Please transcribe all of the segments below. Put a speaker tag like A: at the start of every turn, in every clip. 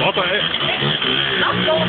A: Warte, ey.
B: Lass doch!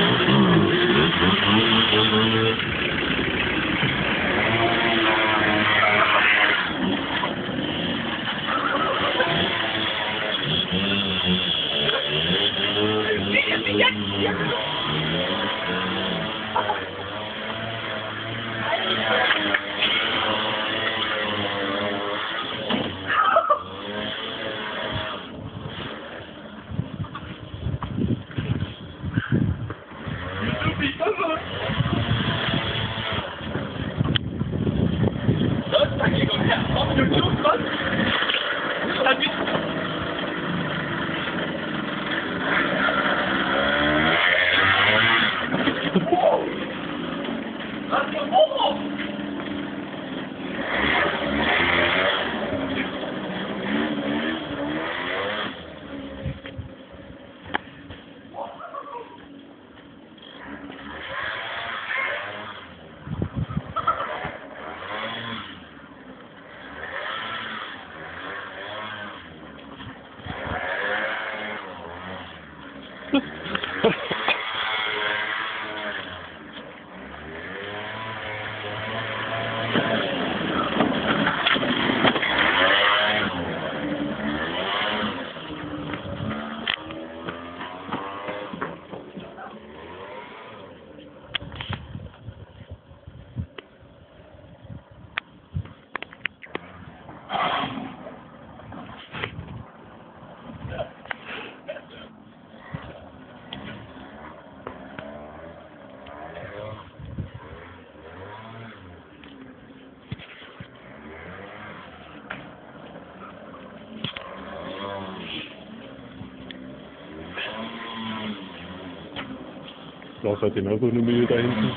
A: Lars hat genauso eine Mühe da hinten.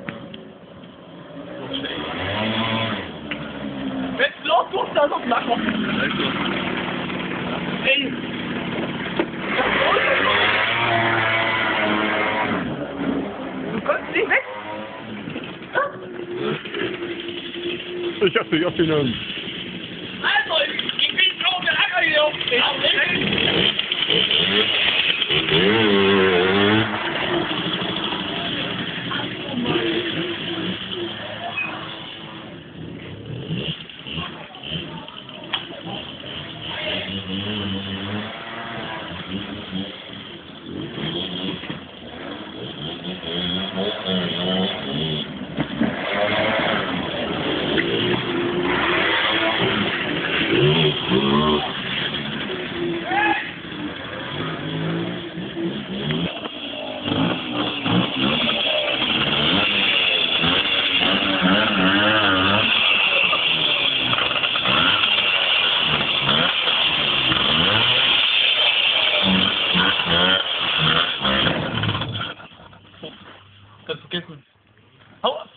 B: Jetzt los, du da noch Lacker! Ey! Du kommst nicht weg!
A: Ich hab dich abgenommen.
B: Also, ich bin auf der Acker hier! Ganz vergessen. Hau ab!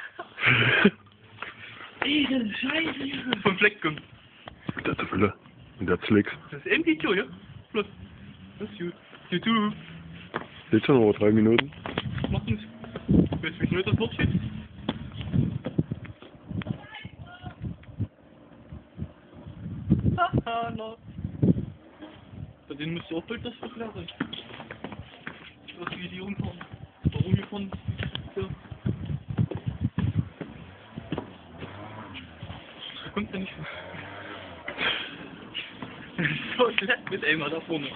B: Ey, das ist scheiße! Vom Fleck kommt.
A: Der Fülle. Und der Zlicks.
B: Das ist MD2, ja? Plus. Das ist gut. YouTube.
A: Jetzt schon noch 3 Minuten.
B: Macht nichts. Weißt du, wie schnell das Wort steht? Haha, no. Bei denen müsste auch bald das verklären sein. Was die hier umfahren. Warum wir fahren? Ja. Da kommt ja nicht. So schlecht mit Elmar da vorne.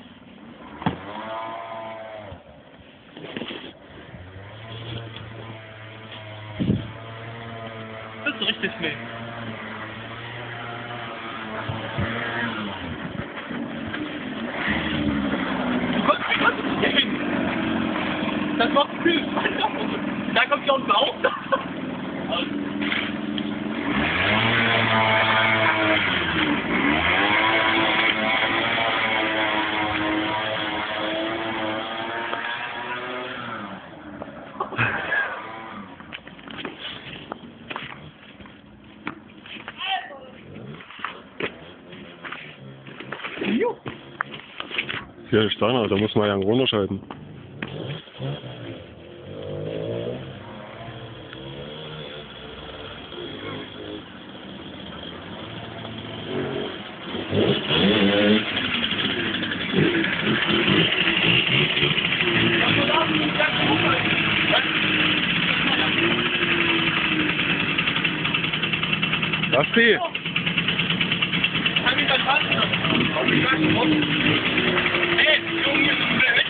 B: Das ist richtig schnell. Das macht viel Spaß. Da kommt ja unten auch.
A: Hier ist Steiner, da muss man ja runterschalten. Basti!
B: Kann ich das fassen? Auf die Flasche rum. Hey, Junge,